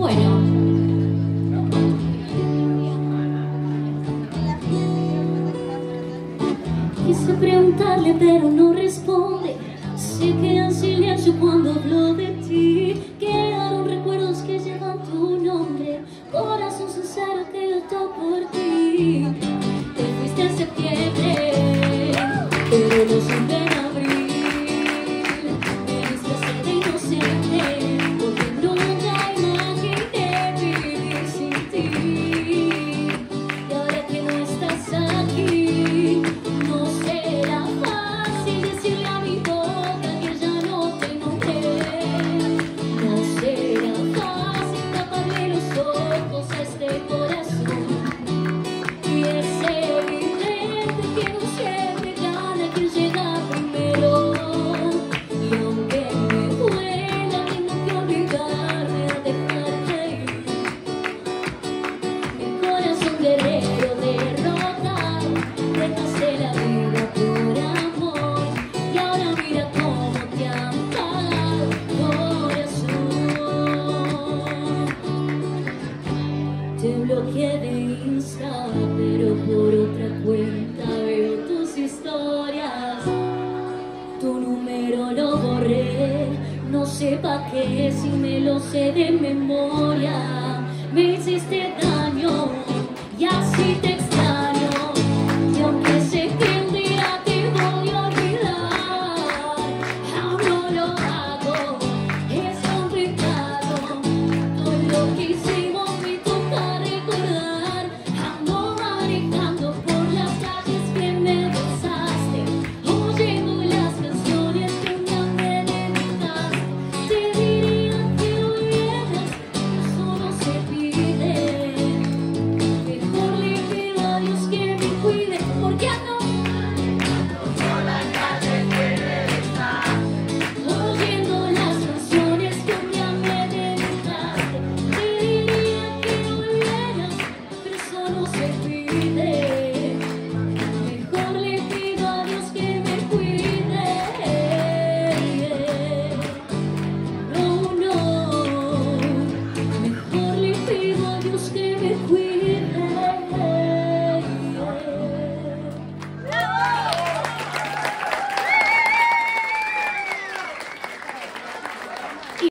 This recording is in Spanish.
Bueno, quise preguntarle pero no responde. Se queda en silencio cuando hablo de ti. Quedaron recuerdos que llevan tu nombre. Corazón sincero que yo toco por ti. Te fuiste en septiembre, pero no supe en abril. Me diste sed de inocente, porque nunca imaginé vivir sin ti. Y ahora que no estás aquí, no será fácil decirle a mi boca que ya no te nombré. No será fácil taparle los ojos a este corazón. Y es evidente que no siempre gana quien llega primero. Y aunque me duela, tengo que obligarme a dejarte ir. Mi corazón guerrero derrotado, dejaste la vida por amor. Y ahora mira cómo te han pagado, corazón. Te bloqueé de Insta, pero por otra cuenta veo tus historias. Tu número lo borré, no sé pa' qué si me lo sé de memoria. Me hiciste daño y así te extraño.